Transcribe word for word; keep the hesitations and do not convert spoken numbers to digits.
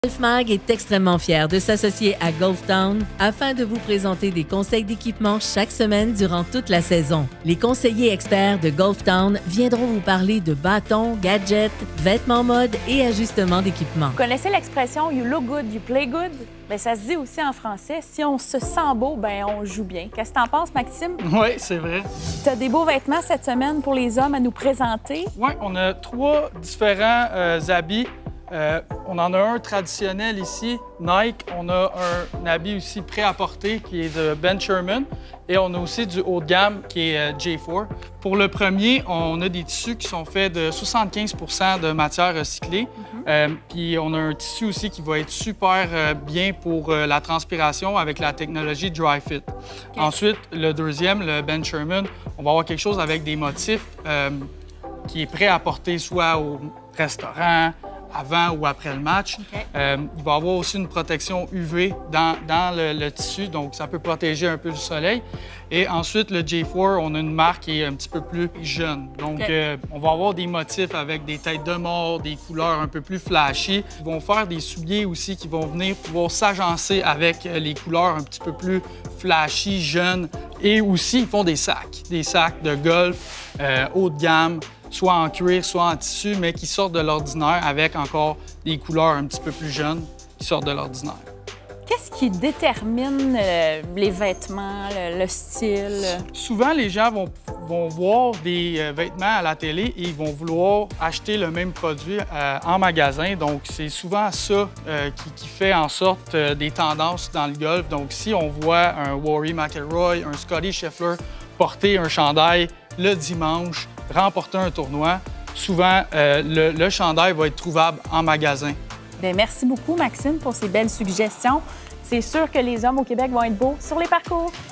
GolfMag est extrêmement fier de s'associer à Golf Town afin de vous présenter des conseils d'équipement chaque semaine durant toute la saison. Les conseillers experts de Golf Town viendront vous parler de bâtons, gadgets, vêtements mode et ajustements d'équipement. Vous connaissez l'expression « you look good, you play good » ? Bien, ça se dit aussi en français, si on se sent beau, bien, on joue bien. Qu'est-ce que t'en penses, Maxime? Oui, c'est vrai. Tu as des beaux vêtements cette semaine pour les hommes à nous présenter. Oui, on a trois différents euh, habits. Euh, on en a un traditionnel ici, Nike. On a un, un habit aussi prêt à porter qui est de Ben Sherman. Et on a aussi du haut de gamme qui est euh, J quatre. Pour le premier, on a des tissus qui sont faits de soixante-quinze pour cent de matière recyclée. Mm-hmm. euh, puis on a un tissu aussi qui va être super euh, bien pour euh, la transpiration avec la technologie Dry Fit. Okay. Ensuite, le deuxième, le Ben Sherman, on va avoir quelque chose avec des motifs euh, qui est prêt à porter soit au restaurant, avant ou après le match. Okay. Euh, il va y avoir aussi une protection U V dans, dans le, le tissu, donc ça peut protéger un peu du soleil. Et ensuite, le J quatre, on a une marque qui est un petit peu plus jeune. Donc, okay. euh, on va avoir des motifs avec des têtes de mort, des couleurs un peu plus flashy. Ils vont faire des souliers aussi qui vont venir pouvoir s'agencer avec les couleurs un petit peu plus flashy, jeunes. Et aussi, ils font des sacs, des sacs de golf euh, haut de gamme, soit en cuir, soit en tissu, mais qui sortent de l'ordinaire avec encore des couleurs un petit peu plus jeunes qui sortent de l'ordinaire. Qu'est-ce qui détermine euh, les vêtements, le, le style? Souvent, les gens vont, vont voir des euh, vêtements à la télé et ils vont vouloir acheter le même produit euh, en magasin. Donc, c'est souvent ça euh, qui, qui fait en sorte euh, des tendances dans le golf. Donc, si on voit un Rory McIlroy, un Scottie Scheffler porter un chandail le dimanche, remporter un tournoi, souvent, euh, le, le chandail va être trouvable en magasin. Bien, merci beaucoup, Maxime, pour ces belles suggestions. C'est sûr que les hommes au Québec vont être beaux sur les parcours.